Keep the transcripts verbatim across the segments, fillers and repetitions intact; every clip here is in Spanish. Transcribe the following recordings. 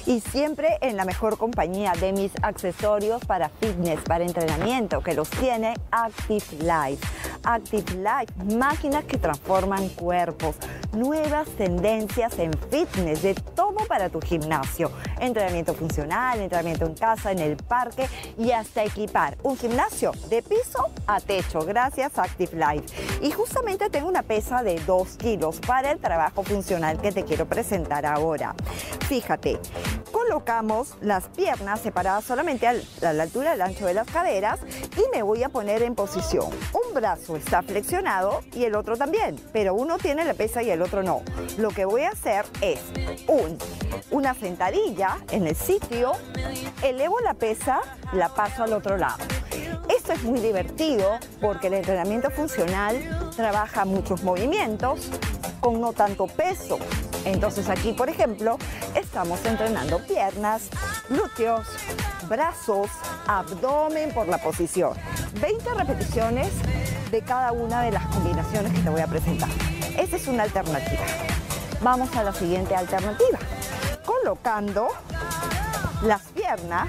y siempre en la mejor compañía de mis accesorios para fitness, para entrenamiento, que los tiene Active Life. Active Life, máquinas que transforman cuerpos, nuevas tendencias en fitness, de todo para tu gimnasio. Entrenamiento funcional, entrenamiento en casa, en el parque y hasta equipar un gimnasio de piso a techo, gracias a Active Life. Y justamente tengo una pesa de dos kilos para el trabajo funcional que te quiero presentar ahora. Fíjate, colocamos las piernas separadas solamente a la altura del ancho de las caderas y me voy a poner en posición. Un brazo está flexionado y el otro también, pero uno tiene la pesa y el otro no. Lo que voy a hacer es un, una sentadilla en el sitio, elevo la pesa, la paso al otro lado. Esto es muy divertido porque el entrenamiento funcional trabaja muchos movimientos con no tanto peso. Entonces aquí, por ejemplo, estamos entrenando piernas, glúteos, brazos, abdomen por la posición. veinte repeticiones de cada una de las combinaciones que te voy a presentar. Esa es una alternativa. Vamos a la siguiente alternativa. Colocando las piernas,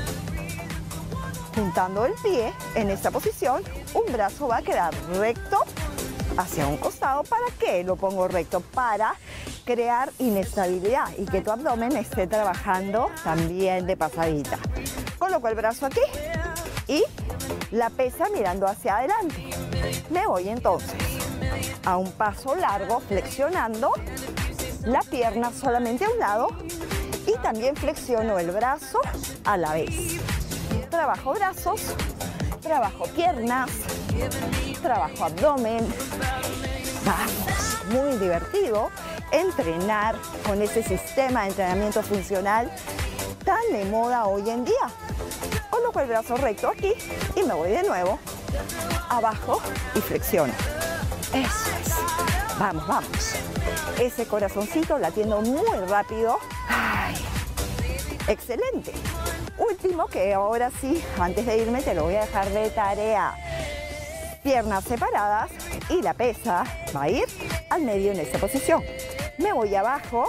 juntando el pie en esta posición, un brazo va a quedar recto hacia un costado. ¿Para qué lo pongo recto? Para crear inestabilidad y que tu abdomen esté trabajando también de pasadita. Coloco el brazo aquí y la pesa mirando hacia adelante. Me voy entonces a un paso largo, flexionando la pierna solamente a un lado y también flexiono el brazo a la vez. Trabajo brazos, trabajo piernas, trabajo abdomen. Vamos, muy divertido entrenar con ese sistema de entrenamiento funcional tan de moda hoy en día. Coloco el brazo recto aquí y me voy de nuevo abajo y flexiono. Eso es. Vamos, vamos. Ese corazoncito latiendo muy rápido. Ay, excelente. Último, que ahora sí, antes de irme te lo voy a dejar de tarea. Piernas separadas y la pesa va a ir al medio en esta posición. Me voy abajo,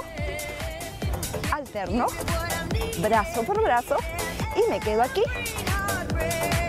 alterno, brazo por brazo y me quedo aquí.